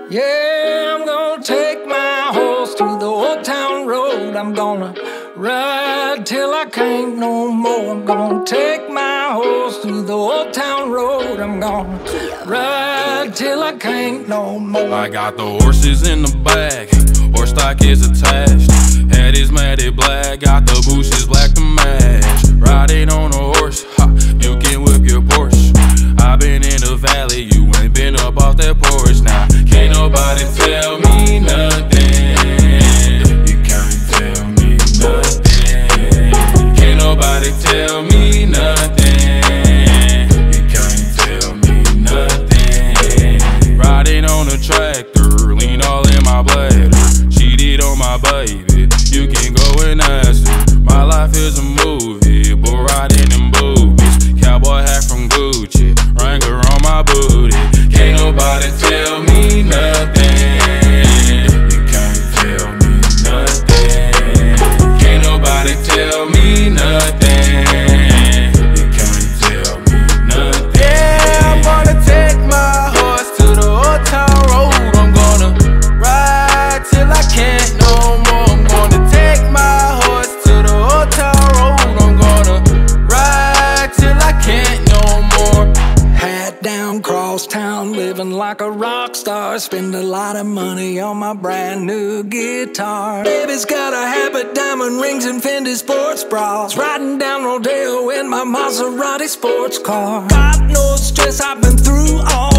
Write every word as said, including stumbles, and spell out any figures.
Yeah, I'm gonna take my horse to the old town road. I'm gonna ride till I can't no more. I'm gonna take my horse to the old town road. I'm gonna ride till I can't no more. I got the horses in the back, horse stock is attached. Head is matted black, got the bushes black to match. Riding on a horse, ha, you can whip your Porsche. I been in the valley, you ain't been up off that porch. Now, can't nobody tell me nothing. You can't tell me nothing. Can't nobody tell me nothing. You can't tell me nothing. Riding on a tractor, lean all in my bladder. Cheated on my baby, you can go and ask her. My life is a movie, but riding in boobies. Cowboy hat from Gucci, Wrangler on my booty. Can't nobody tell me nothing. You can't tell me nothing. Can't nobody tell me nothing. You can't tell me nothing. Yeah, I'm gonna take my horse to the old town road. I'm gonna ride till I can't no more. I'm gonna take my horse to the old town road. I'm gonna ride till I can't no more. Hat down, cross town, living like a rock star. Spend a lot of money on my brand new guitar. Baby's got a habit, diamond rings and Fendi sports bras. Riding down Rodeo in my Maserati sports car. Got no stress, I've been through all